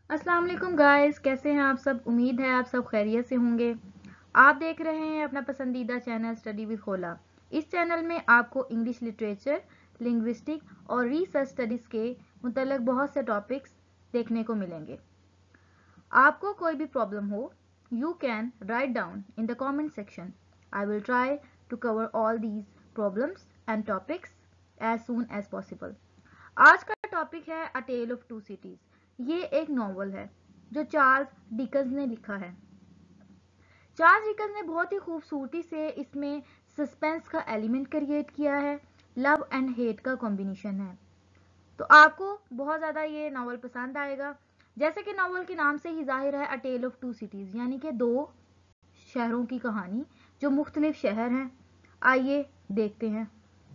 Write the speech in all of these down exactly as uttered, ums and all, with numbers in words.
अस्सलाम वालेकुम गाइस, कैसे हैं आप सब। उम्मीद है आप सब खैरियत से होंगे। आप देख रहे हैं अपना पसंदीदा चैनल स्टडी विद खोला। इस चैनल में आपको इंग्लिश लिटरेचर, लिंग्विस्टिक और रिसर्च स्टडीज़ के मुतल्लिक़ बहुत से टॉपिक्स देखने को मिलेंगे। आपको कोई भी प्रॉब्लम हो, you can write down in the comment section. I will try to cover all these problems and topics as soon as possible. आज का टॉपिक है a tale of two cities. ये एक नॉवल है जो चार्ल्स डिकन्स ने लिखा है। चार्ल्स डिकन्स ने बहुत ही खूबसूरती से इसमें सस्पेंस का एलिमेंट क्रिएट किया है। लव एंड हेट का कॉम्बिनेशन है, तो आपको बहुत ज़्यादा ये नॉवल पसंद आएगा। जैसे कि नॉवल के नाम से ही जाहिर है, a tale of two cities, यानी कि दो शहरों की कहानी जो मुख्तलिफ शहर हैं। आइए देखते हैं।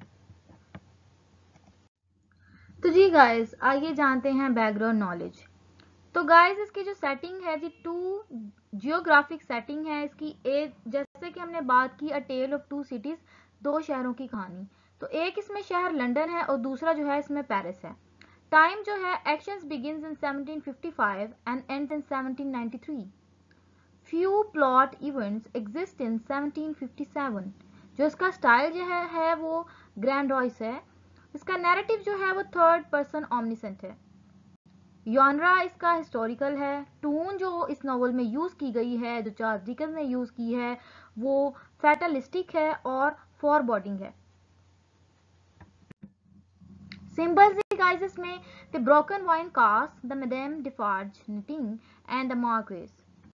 तो जी गाइस, आइए जानते हैं बैकग्राउंड नॉलेज। तो गाइस, इसकी जो सेटिंग है जी, टू जियोग्राफिक सेटिंग है इसकी। एक जैसे कि हमने बात की a tale of two cities, दो शहरों की कहानी, तो एक इसमें शहर लंदन है और दूसरा जो है इसमें पेरिस है। टाइम जो है, actions begins in seventeen fifty five and end in seventeen ninety three. Few plot events exist in seventeen fifty seven. जो इसका स्टाइल जो है, है वो ग्रैंड वॉइस है। इसका नैरेटिव जो है वो थर्ड पर्सन ऑमनिसेंट है। यॉनरा इसका हिस्टोरिकल है। टून जो इस नॉवल में यूज़ की गई है, जो चार्ल्स डिकन्स ने यूज़ की है, वो फैटलिस्टिक है और फॉरबॉडिंग है। सिंबल्स गाइस इसमें the broken wine cask, the madam Defarge knitting and the Marquis.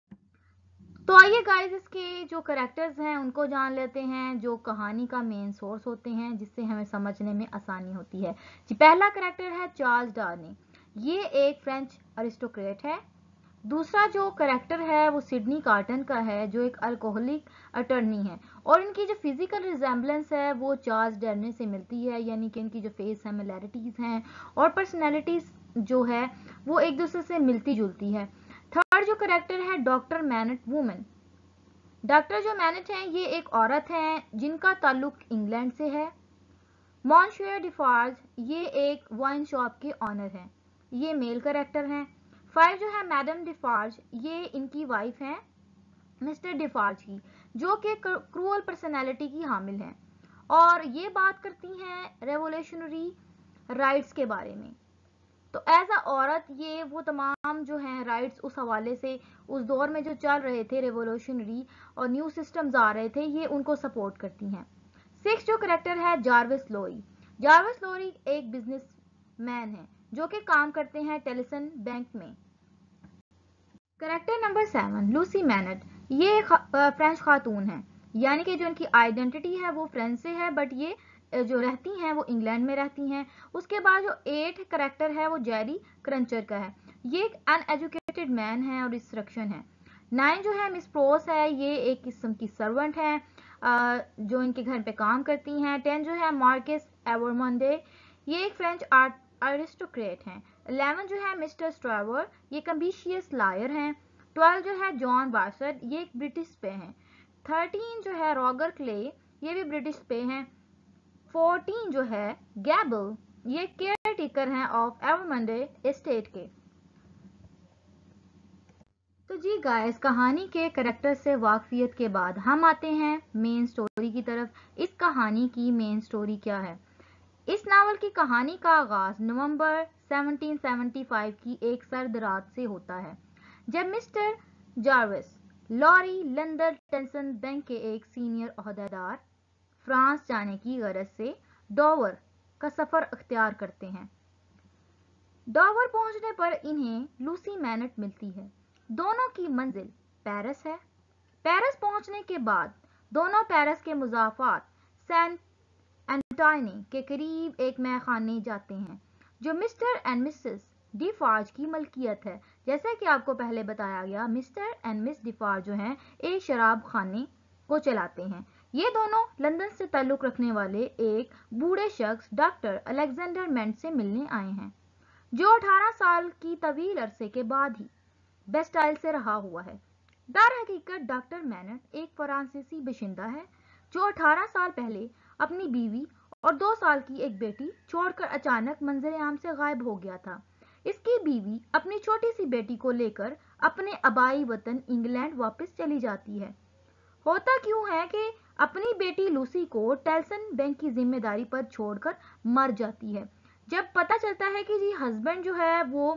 तो आइए गाइस, इसके जो करेक्टर्स हैं उनको जान लेते हैं, जो कहानी का मेन सोर्स होते हैं, जिससे हमें समझने में आसानी होती है। जी, पहला करेक्टर है चार्ल्स डार्नी। ये एक फ्रेंच अरिस्टोक्रेट है। दूसरा जो करेक्टर है वो सिडनी कार्टन का है, जो एक अल्कोहलिक अटर्नी है, और इनकी जो फिजिकल रिजेम्बलेंस है वो चार्ल्स डार्नी से मिलती है, यानी कि इनकी जो फेस सिमिलैरिटीज हैं और पर्सनैलिटीज जो है वो एक दूसरे से मिलती जुलती है। थर्ड जो करेक्टर है डॉक्टर मैनेट वुमन। डॉक्टर जो मैनेट हैं ये एक औरत हैं जिनका ताल्लुक इंग्लैंड से है। मॉन्शुअर डिफार्ज ये एक वाइन शॉप के ऑनर हैं, ये मेल करेक्टर हैं। फाइव जो है मैडम डिफार्ज, ये इनकी वाइफ हैं मिस्टर डिफार्ज की, जो कि क्रूअल पर्सनैलिटी की हामिल हैं और ये बात करती हैं रेवोल्यूशनरी राइट्स के बारे में। तो एज अ औरत ये वो तमाम जो हैं राइट्स उस हवाले से, उस दौर में जो चल रहे थे रेवोल्यूशनरी और न्यू सिस्टम्स आ रहे थे, ये उनको सपोर्ट करती हैं। सिक्स जो करेक्टर है जार्विस लोरी। जार्विस लोरी एक बिजनेस मैन है जो कि काम करते हैं टेलिसन बैंक में। Character number seven Lucie Manette. ये फ्रेंच खातून है, यानी कि जो इनकी आइडेंटिटी है वो फ्रेंच से है, बट ये जो रहती हैं वो इंग्लैंड में रहती हैं। उसके बाद जो एट करेक्टर है वो जेरी क्रंचर का है। ये एक अनएजुकेटेड मैन है और डिस्ट्रक्शन है। नाइन जो है मिस प्रोस है, ये एक किस्म की सर्वेंट है जो इनके घर पे काम करती हैं। टेन जो है मार्केस एवरमंडे, ये एक फ्रेंच आर्ट अरिस्टोक्रेट हैं। इलेवन जो है मिस्टर स्ट्रावर, ये कम्बिशियस लायर हैं। ट्वेल्व जो है जॉन बार्सट, ये एक ब्रिटिश पे हैं। थर्टीन जो है रॉगर क्ले, ये भी ब्रिटिश पे हैं। फोर्टीन जो है गैबल, ये केयर टेकर हैं ऑफ एवरमंडे एस्टेट के। तो जी गाइस, कहानी के करेक्टर से वाकफियत के बाद हम आते हैं मेन स्टोरी की तरफ। इस कहानी की मेन स्टोरी क्या है। इस नावल की कहानी का आगाज नवंबर सेवनटीन सेवेंटी फाइव की एक सर्द रात से होता है, जब mister Jarvis Lorry London Tellson bank के एक सीनियर ओहदेदार फ्रांस जाने की गरज से डॉवर का सफर अख्तियार करते हैं। डॉवर पहुंचने पर इन्हें लूसी मैनेट मिलती है। दोनों की मंजिल पेरिस है। पेरिस पहुंचने के बाद दोनों पेरिस के मुजाफात सैंट एंटोनी के करीब एक मैखाने जाते हैं जो मिस्टर एंड मिसेस डिफार्ज की मलकियत है। जैसे कि आपको पहले बताया गया, मिस्टर एंड मिस डिफार्ज जो हैं एक शराब खाने को चलाते हैं। ये दोनों लंदन से ताल्लुक रखने वाले एक बूढ़े शख्स डॉक्टर अलेक्जेंडर मेंट से मिलने आए हैं, जो अठारह साल की तवील अरसे के बाद ही बेस्टाइल से रहा हुआ है। दर हकीकत डॉक्टर मेनेट एक फ्रांसीसी बशिंदा है जो अठारह साल पहले अपनी बीवी और दो साल की एक बेटी छोड़कर अचानक मंजर आम से गायब हो गया था। اس کی بیوی اپنی چھوٹی سی بیٹی کو لے کر اپنے آبائی وطن انگلینڈ واپس چلی جاتی ہے۔ ہوتا کیوں ہے کہ اپنی بیٹی لوسی کو ٹیلسن بینک کی ذمہ داری پر چھوڑ کر مر جاتی ہے۔ جب پتہ چلتا ہے کہ جی ہسبینڈ جو ہے وہ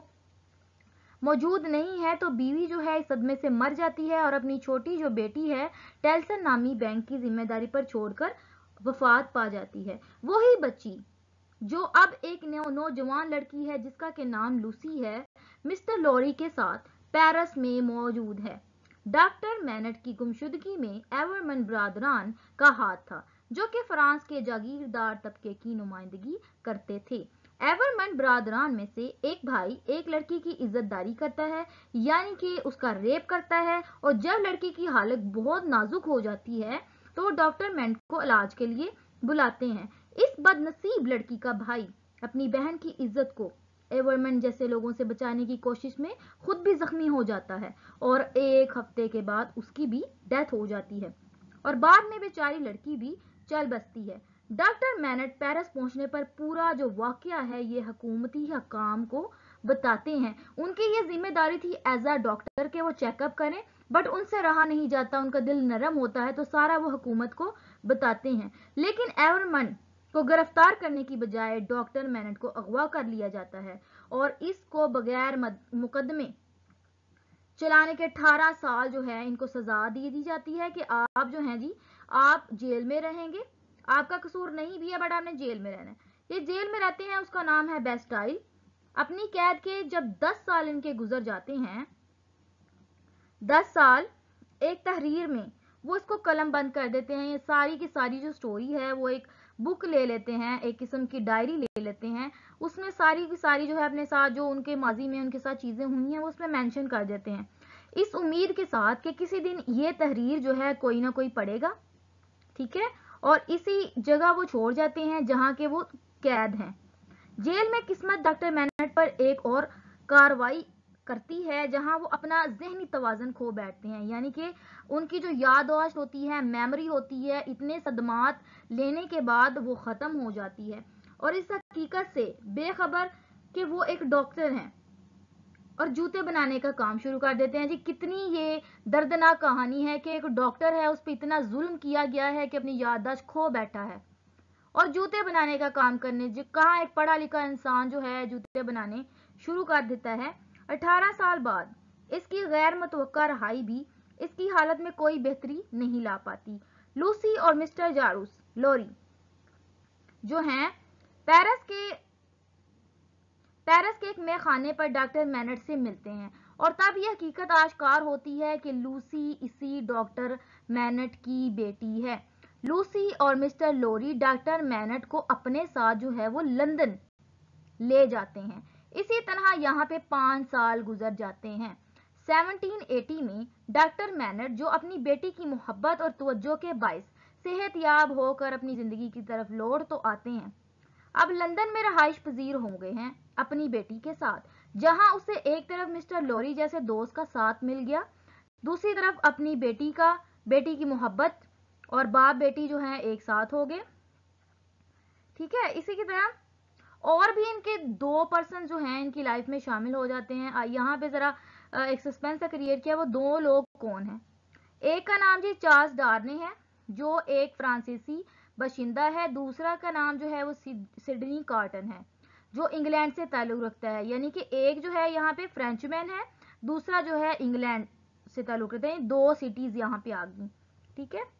موجود نہیں ہے تو بیوی جو ہے اس صدمے سے مر جاتی ہے اور اپنی چھوٹی جو بیٹی ہے ٹیلسن نامی بینک کی ذمہ داری پر چھوڑ کر وفات پا جاتی ہے۔ وہی بچی جو اب ایک نوجوان لڑکی ہے جس کا کہ نام لوسی ہے، مسٹر لوری کے ساتھ پیرس میں موجود ہے۔ ڈاکٹر مینٹ کی گمشدگی میں ایورمن برادران کا ہاتھ تھا جو کہ فرانس کے جاگیردار طبقے کی نمائندگی کرتے تھے۔ ایورمن برادران میں سے ایک بھائی ایک لڑکی کی عزت داری کرتا ہے، یعنی کہ اس کا ریپ کرتا ہے، اور جب لڑکی کی حالت بہت نازک ہو جاتی ہے تو وہ ڈاکٹر مینٹ کو علاج کے لیے بلاتے ہیں۔ اس بد نصیب لڑکی کا بھائی اپنی بہن کی عزت کو ایورمن جیسے لوگوں سے بچانے کی کوشش میں خود بھی زخمی ہو جاتا ہے اور ایک ہفتے کے بعد اس کی بھی ڈیتھ ہو جاتی ہے اور بعد میں بیچاری لڑکی بھی چل بستی ہے۔ ڈاکٹر مینٹ پیرس پہنچنے پر پورا جو واقعہ ہے یہ حکومتی حکام کو بتاتے ہیں۔ ان کی یہ ذمہ داری تھی ایز اے ڈاکٹر کہ وہ چیک اپ کریں، بٹ ان سے رہا نہیں جاتا، ان کا دل نرم ہوتا ہے تو سارا وہ حکومت کو بتاتے ہیں۔ لیکن ایورمن کو گرفتار کرنے کی بجائے ڈاکٹر مینٹ کو اغوا کر لیا جاتا ہے اور اس کو بغیر مقدمے چلانے کے اٹھارہ سال جو ہے ان کو سزا دی دی جاتی ہے کہ آپ جو ہیں جی آپ جیل میں رہیں گے، آپ کا قصور نہیں بھی ہے بٹ آپ نے جیل میں رہنا ہے۔ یہ جیل میں رہتے ہیں، اس کا نام ہے بیسٹائل۔ اپنی قید کے جب دس سال ان کے گزر جاتے ہیں، دس سال ایک تحریر میں وہ اس کو قلم بند کر دیتے ہیں۔ یہ ساری کی ساری جو سٹوری ہے وہ ایک بک لے لیتے ہیں، ایک قسم کی ڈائری لے لیتے ہیں، اس میں ساری کی ساری جو ہے اپنے ساتھ جو ان کے ماضی میں ان کے ساتھ چیزیں ہوئی ہیں وہ اس میں مینشن کر دیتے ہیں، اس امید کے ساتھ کہ کسی دن یہ تحریر جو ہے کوئی نہ کوئی پڑھے گا، ٹھیک ہے، اور اسی جگہ وہ چھوڑ جاتے ہیں جہاں کے وہ قید ہیں۔ جیل میں قسمت ڈاکٹر مینٹ پر ایک اور کاروائی کرتی ہے جہاں وہ اپنا ذہنی توازن کھو بیٹھتے ہیں، یعنی کہ ان کی جو یادداشت ہوتی ہے، میموری ہوتی ہے، اتنے صدمات لینے کے بعد وہ ختم ہو جاتی ہے اور اس حقیقت سے بے خبر کہ وہ ایک ڈاکٹر ہیں اور جوتے بنانے کا کام شروع کر دیتے ہیں۔ جی کتنی یہ دردناک کہانی ہے کہ ایک ڈاکٹر ہے، اس پہ اتنا ظلم کیا گیا ہے کہ اپنی یادداشت کھو بیٹھا ہے اور جوتے بنانے کا کام کرنے جو کہاں ایک پڑھا لکھا انسان جو ہے جوتے بنانے شروع کر دیتا ہے۔ اٹھارہ سال بعد اس کی غیر متوقع رہائی بھی اس کی حالت میں کوئی بہتری نہیں لا پاتی۔ لوسی اور مسٹر جاروس لوری جو ہیں پیرس کے پیرس کے ایک مے خانے پر ڈاکٹر مینٹ سے ملتے ہیں اور تب یہ حقیقت آشکار ہوتی ہے کہ لوسی اسی ڈاکٹر مینٹ کی بیٹی ہے۔ لوسی اور مسٹر لوری ڈاکٹر مینٹ کو اپنے ساتھ جو ہے وہ لندن لے جاتے ہیں۔ اسی طرح یہاں پہ پانچ سال گزر جاتے ہیں۔ سیونٹین ایٹی میں ڈاکٹر مینٹ جو اپنی بیٹی کی محبت اور توجہ کے باعث صحت یاب ہو کر اپنی زندگی کی طرف لوٹ تو آتے ہیں، اب لندن میں رہائش پذیر ہو گئے ہیں اپنی بیٹی کے ساتھ، جہاں اسے ایک طرف مسٹر لوری جیسے دوست کا ساتھ مل گیا، دوسری طرف اپنی بیٹی کا بیٹی کی محبت اور باپ بیٹی جو ہیں ایک ساتھ ہو گئے، ٹھیک ہے۔ اسی کی طرح اور بھی ان کے دو پرسن جو ہیں ان کی لائف میں شامل ہو جاتے ہیں۔ یہاں پہ ذرا ایک سسپینس کریٹ کیا، وہ دو لوگ کون ہیں؟ ایک کا نام جی چارلس ڈارنے ہے جو ایک فرانسیسی باشندہ ہے، دوسرا کا نام جو ہے وہ سڈنی کارٹن ہے جو انگلینڈ سے تعلق رکھتا ہے، یعنی کہ ایک جو ہے یہاں پہ فرینچ مین ہے، دوسرا جو ہے انگلینڈ سے تعلق رکھتا ہے، دو سٹیز یہاں پہ آ گئی، ٹھیک ہے۔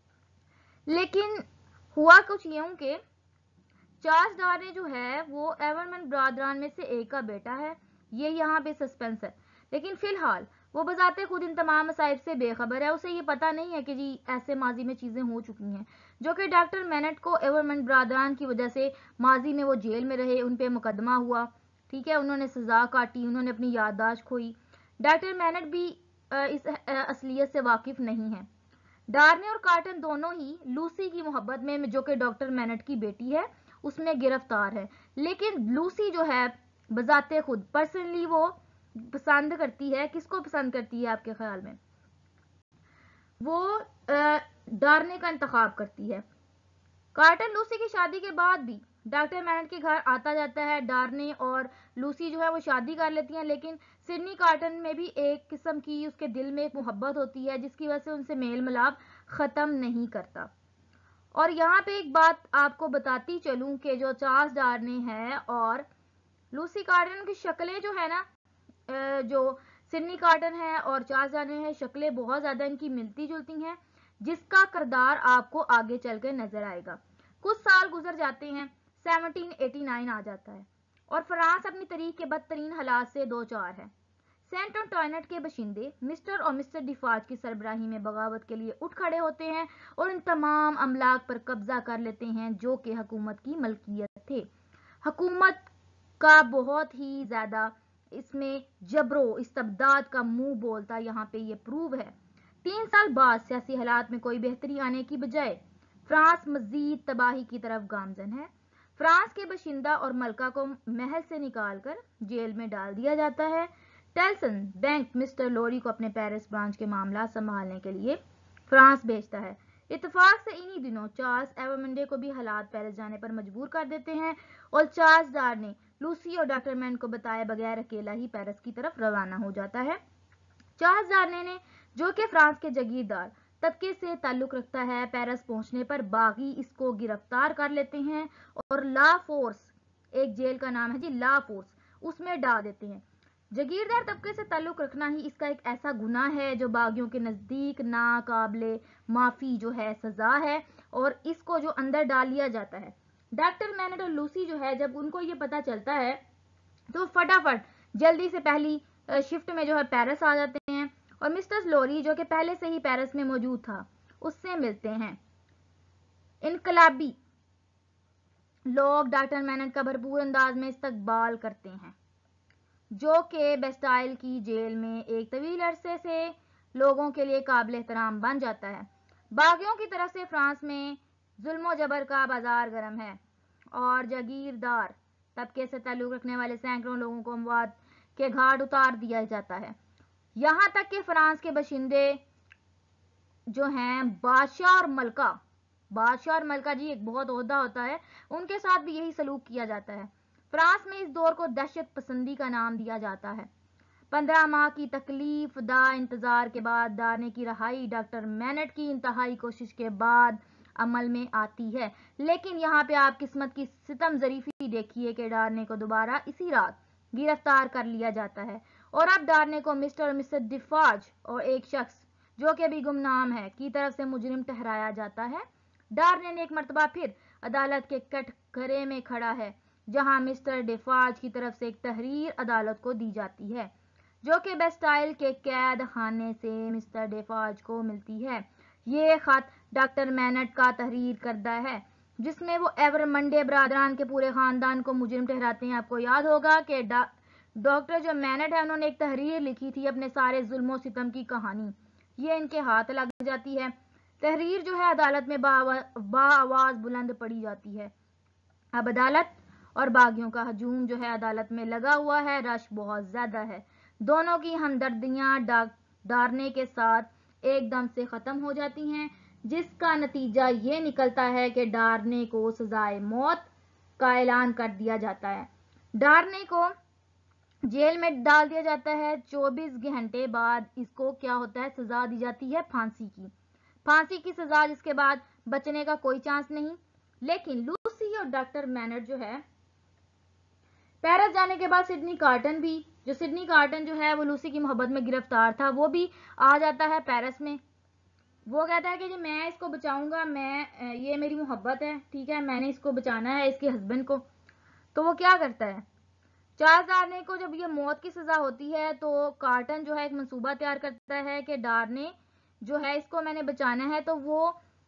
لیکن ہوا کچھ یوں کہ چارلس ڈارنے جو ہے وہ ایورمن برادران میں سے ایک کا بیٹا ہے، یہ یہاں پہ سسپینس ہے، لیکن فی الحال وہ بذات خود ان تمام مصائب سے بے خبر ہے، اسے یہ پتا نہیں ہے کہ جی ایسے ماضی میں چیزیں ہو چکی ہیں جو کہ ڈاکٹر مینٹ کو ایورمن برادران کی وجہ سے ماضی میں وہ جیل میں رہے، ان پہ مقدمہ ہوا، ٹھیک ہے، انہوں نے سزا کاٹی، انہوں نے اپنی یادداشت کھوئی۔ ڈاکٹر مینٹ بھی اس اصلیت سے واقف نہیں ہے۔ ڈارنے اور کارٹن دونوں ہی لوسی کی محبت میں جو کہ ڈاکٹر مینٹ کی بیٹی ہے اس میں گرفتار ہے، لیکن لوسی جو ہے بذات خود پرسنلی وہ پسند کرتی ہے، کس کو پسند کرتی ہے آپ کے خیال میں؟ وہ ڈارنے کا انتخاب کرتی ہے۔ کارٹن لوسی کی شادی کے بعد بھی ڈاکٹر مینٹ کے گھر آتا جاتا ہے. ڈارنے اور لوسی جو ہے وہ شادی کر لیتی ہیں, لیکن سڈنی کارٹن میں بھی ایک قسم کی اس کے دل میں ایک محبت ہوتی ہے جس کی وجہ سے ان سے میل ملاپ ختم نہیں کرتا. اور یہاں پہ ایک بات آپ کو بتاتی چلوں کہ جو چارلس ڈارنے ہے اور لوسی کارٹن کی شکلیں جو ہے نا, جو سڈنی کارٹن ہے اور چارلس ڈارنے ہے, شکلیں بہت زیادہ ان کی ملتی جلتی ہیں, جس کا کردار آپ کو آگے چل کے نظر آئے گا. کچھ سال گزر جاتے ہیں, سیونٹین ایٹی نائن آ جاتا ہے اور فرانس اپنی تاریخ کے بدترین حالات سے دو چار ہے. سینٹ انٹوائنٹ کے باشندے مسٹر اور مسٹر ڈیفارج کی سربراہی میں بغاوت کے لیے اٹھ کھڑے ہوتے ہیں اور ان تمام املاک پر قبضہ کر لیتے ہیں جو کہ حکومت کی ملکیت تھے. حکومت کا بہت ہی زیادہ اس میں جبر و استبداد کا منہ بولتا یہاں پہ یہ پروو ہے. تین سال بعد سیاسی حالات میں کوئی بہتری آنے کی بجائے فرانس مزید تباہی کی طرف گامزن ہے. فرانس کے باشندہ اور ملکہ کو محل سے نکال کر جیل میں ڈال دیا جاتا ہے. ٹیلسن بینک مسٹر لوری کو اپنے پیرس برانچ کے معاملات سنبھالنے کے لیے فرانس بھیجتا ہے. اتفاق سے انہی دنوں چارلس ایورمنڈے کو بھی حالات پیرس جانے پر مجبور کر دیتے ہیں اور چارلس ڈارنے لوسی اور ڈاکٹر مینٹ کو بتائے بغیر اکیلا ہی پیرس کی طرف روانہ ہو جاتا ہے. چارلس ڈارنے نے, جو کہ فرانس کے جاگیردار طبقے سے تعلق رکھتا ہے, پیرس پہنچنے پر باغی اس کو گرفتار کر لیتے ہیں اور لا فورس, ایک جیل کا نام ہے جی لا فورس, اس میں ڈال دیتے ہیں. جاگیردار طبقے سے تعلق رکھنا ہی اس کا ایک ایسا گناہ ہے جو باغیوں کے نزدیک ناقابل معافی جو ہے سزا ہے اور اس کو جو اندر ڈال لیا جاتا ہے. ڈاکٹر مینٹ اور لوسی جو ہے جب ان کو یہ پتا چلتا ہے تو فٹافٹ جلدی سے پہلی شفٹ میں جو ہے پیرس آ جاتے ہیں اور مسٹر لوری جو کہ پہلے سے ہی پیرس میں موجود تھا اس سے ملتے ہیں. انقلابی لوگ ڈاکٹر مینٹ کا بھرپور انداز میں استقبال کرتے ہیں جو کہ بیسٹائل کی جیل میں ایک طویل عرصے سے لوگوں کے لیے قابل احترام بن جاتا ہے. باغیوں کی طرف سے فرانس میں ظلم و جبر کا بازار گرم ہے اور جاگیردار طبقے سے تعلق رکھنے والے سینکڑوں لوگوں کو اموات کے گھاٹ اتار دیا جاتا ہے. یہاں تک کہ فرانس کے باشندے جو ہیں بادشاہ اور ملکہ, بادشاہ اور ملکہ جی ایک بہت عہدہ ہوتا ہے, ان کے ساتھ بھی یہی سلوک کیا جاتا ہے. فرانس میں اس دور کو دہشت پسندی کا نام دیا جاتا ہے. پندرہ ماہ کی تکلیف دہ انتظار کے بعد ڈارنے کی رہائی ڈاکٹر مینٹ کی انتہائی کوشش کے بعد عمل میں آتی ہے. لیکن یہاں پہ آپ قسمت کی ستم ظریفی دیکھیے کہ ڈارنے کو دوبارہ اسی رات گرفتار کر لیا جاتا ہے اور اب ڈارنے کو مسٹر اور مسٹر ڈیفارج اور ایک شخص جو کہ بھی گمنام ہے کی طرف سے مجرم ٹھہرایا جاتا ہے. ڈارنے نے ایک مرتبہ پھر عدالت کے کٹ گھرے میں کھڑا ہے جہاں مسٹر ڈیفارج کی طرف سے ایک تحریر عدالت کو دی جاتی ہے جو کہ بیسٹائل کے قید خانے سے مسٹر ڈیفارج کو ملتی ہے. یہ خط ڈاکٹر مینٹ کا تحریر کردہ ہے جس میں وہ ایورمنڈے برادران کے پورے خاندان کو مجرم ٹھہراتے ہیں. آپ کو یاد ہوگا کہ ڈاکٹر جو مینٹ ہے انہوں نے ایک تحریر لکھی تھی اپنے سارے ظلم و ستم کی کہانی, یہ ان کے ہاتھ لگ جاتی ہے. تحریر جو ہے عدالت میں با آواز بلند پڑی جاتی ہے. اب عدالت اور باغیوں کا ہجوم جو ہے عدالت میں لگا ہوا ہے, رش بہت زیادہ ہے. دونوں کی ہمدردیاں ڈارنے کے ساتھ ایک دم سے ختم ہو جاتی ہیں جس کا نتیجہ یہ نکلتا ہے کہ ڈارنے کو سزائے موت کا اعلان کر دیا جاتا ہے. ڈارنے کو جیل میں ڈال دیا جاتا ہے. چوبیس گھنٹے بعد اس کو کیا ہوتا ہے, سزا دی جاتی ہے پھانسی کی. پھانسی کی سزا جس کے بعد بچنے کا کوئی چانس نہیں. لیکن لوسی اور ڈاکٹر مینٹ جو ہے پیرس جانے کے بعد سڈنی کارٹن بھی, جو سڈنی کارٹن جو ہے وہ لوسی کی محبت میں گرفتار تھا, وہ بھی آ جاتا ہے پیرس میں. وہ کہتا ہے کہ جی میں اس کو بچاؤں گا, میں یہ میری محبت ہے, ٹھیک ہے, میں نے اس کو بچانا ہے اس کے ہسبینڈ کو. تو وہ کیا کرتا ہے, چارلس ڈارنے کو جب یہ موت کی سزا ہوتی ہے تو کارٹن جو ہے ایک منصوبہ تیار کرتا ہے کہ ڈارنے جو ہے اس کو میں نے بچانا ہے, تو وہ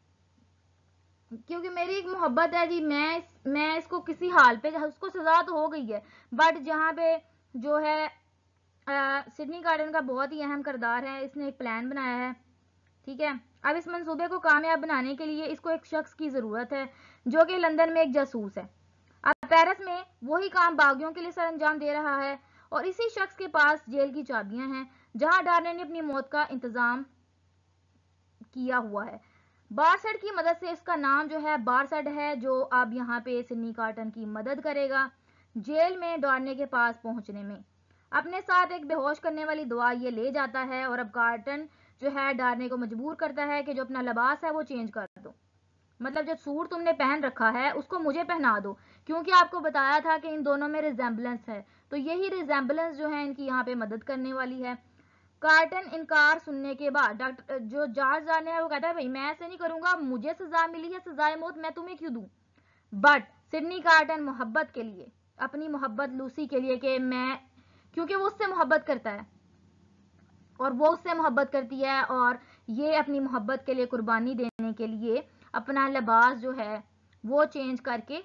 کیونکہ میری ایک محبت ہے جی, میں میں اس کو کسی حال پہ, اس کو سزا تو ہو گئی ہے بٹ جہاں پہ جو ہے سڈنی کارٹن کا بہت ہی اہم کردار ہے, اس نے ایک پلان بنایا ہے, ٹھیک ہے. اب اس منصوبے کو کامیاب بنانے کے لیے اس کو ایک شخص کی ضرورت ہے جو کہ لندن میں ایک جاسوس ہے. اب پیرس میں وہی کام باغیوں کے لیے سر انجام دے رہا ہے اور اسی شخص کے پاس جیل کی چابیاں ہیں جہاں ڈارنے نے اپنی موت کا انتظام کیا ہوا ہے. بارسڈ کی مدد سے، اس کا نام جو ہے بارسڈ ہے، جو اب یہاں پہ سڈنی کارٹن کی مدد کرے گا جیل میں ڈارنے کے پاس پہنچنے میں. اپنے ساتھ ایک بے ہوش کرنے والی دوا یہ لے جاتا ہے اور اب کارٹن جو ہے ڈارنے کو مجبور کرتا ہے کہ جو اپنا لباس ہے وہ چینج کر دو. مطلب جو سوٹ تم نے پہن رکھا ہے اس کو مجھے پہنا دو، کیونکہ آپ کو بتایا تھا کہ ان دونوں میں ریزیمبلنس ہے، تو یہی ریزیمبلنس جو ہے ان کی یہاں پہ مدد کرنے والی ہے. کارٹن انکار سننے کے بعد ڈاکٹر جو جارج جانے ہے وہ کہتا ہے بھائی میں ایسے نہیں کروں گا، مجھے سزا ملی ہے سزائے موت، میں تمہیں کیوں دوں. بٹ سڈنی کارٹن محبت کے لیے، اپنی محبت لوسی کے لیے، کہ میں کیونکہ وہ اس سے محبت کرتا ہے اور وہ اس سے محبت کرتی ہے، اور یہ اپنی محبت کے لیے قربانی دینے کے لیے اپنا لباس جو ہے وہ چینج کر کے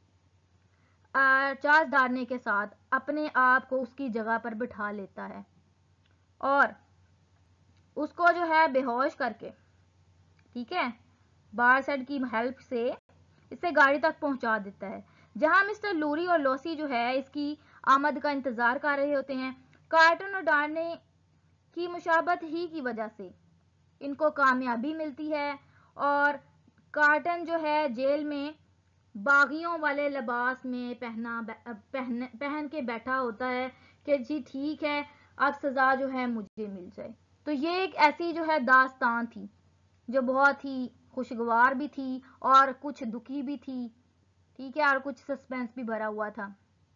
چارج ڈالنے کے ساتھ اپنے آپ کو اس کی جگہ پر بٹھا لیتا ہے اور اس کو جو ہے بے ہوش کر کے، ٹھیک ہے، بارسڈ کی ہیلپ سے اسے گاڑی تک پہنچا دیتا ہے، جہاں مسٹر لوری اور لوسی جو ہے اس کی آمد کا انتظار کر رہے ہوتے ہیں. کارٹن اور ڈارنے کی مشابہت ہی کی وجہ سے ان کو کامیابی ملتی ہے اور کارٹن جو ہے جیل میں باغیوں والے لباس میں پہنا پہن, پہن کے بیٹھا ہوتا ہے کہ جی ٹھیک ہے اب سزا جو ہے مجھے مل جائے. تو یہ ایک ایسی جو ہے داستان تھی جو بہت ہی خوشگوار بھی تھی اور کچھ دکھی بھی تھی، ٹھیک ہے، اور کچھ سسپینس بھی بھرا ہوا تھا.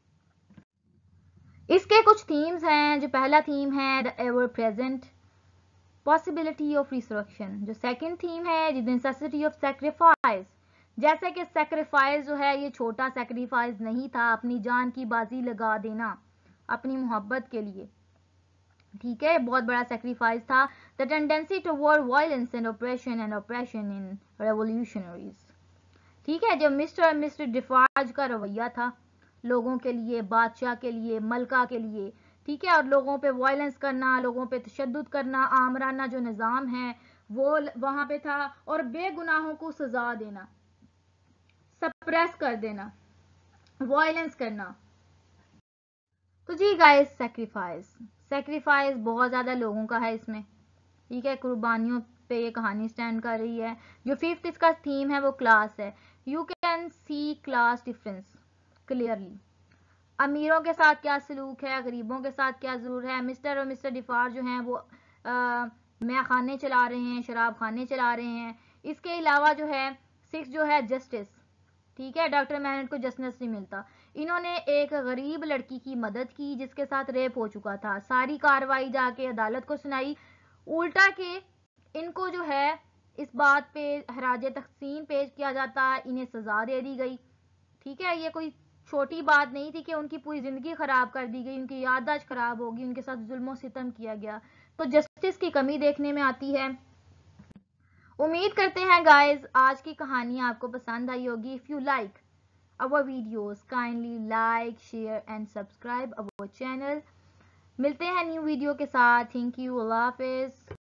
اس کے کچھ تھیمز ہیں. جو پہلا تھیم ہے the ever present possibility of resurrection. جو سیکنڈ تھیم ہے the necessity of sacrifice. جیسے کہ سیکریفائز جو ہے یہ چھوٹا سیکریفائز نہیں تھا، اپنی جان کی بازی لگا دینا اپنی محبت کے لیے، ٹھیک ہے، بہت بڑا سیکریفائز تھا. the tendency toward violence and oppression and oppression in revolutionaries. ٹھیک ہے، جو مسٹر اور مسٹر ڈیفارج کا رویہ تھا لوگوں کے لیے، بادشاہ کے لیے، ملکہ کے لیے، ٹھیک ہے، اور لوگوں پہ وائلنس کرنا، لوگوں پہ تشدد کرنا، آمرانہ جو نظام ہے وہ وہاں پہ تھا، اور بے گناہوں کو سزا دینا، سپریس کر دینا، وائلنس کرنا. تو جی گائز سیکریفائز سیکریفائز بہت زیادہ لوگوں کا ہے اس میں، ٹھیک ہے، قربانیوں پہ یہ کہانی سٹینڈ کر رہی ہے. جو ففتھ اس کا تھیم ہے وہ کلاس ہے. You can see class difference clearly. امیروں کے ساتھ کیا سلوک ہے، غریبوں کے ساتھ کیا ضرور ہے. مسٹر اور مسٹر ڈیفار جو ہیں وہ میاں خانے چلا رہے ہیں، شراب خانے چلا رہے ہیں. اس کے علاوہ جو ہے سکس جو ہے جسٹس، ٹھیک ہے، ڈاکٹر مینٹ کو جسٹس نہیں ملتا. انہوں نے ایک غریب لڑکی کی مدد کی جس کے ساتھ ریپ ہو چکا تھا، ساری کاروائی جا کے عدالت کو سنائی، الٹا کہ ان کو جو ہے اس بات پہ خراج تحسین پیش کیا جاتا، انہیں سزا دے دی گئی. ٹھیک ہے، یہ کوئی چھوٹی بات نہیں تھی کہ ان کی پوری زندگی خراب کر دی گئی، ان کی یادداشت خراب ہوگی، ان کے ساتھ ظلم و ستم کیا گیا. تو جسٹس کی کمی دیکھنے میں آتی ہے. امید کرتے ہیں گائز آج کی کہانی آپ کو پسند آئی ہوگی. If you like our videos kindly like share and subscribe our channel. ملتے ہیں نیو ویڈیو کے ساتھ. تھینک یو، اللہ حافظ.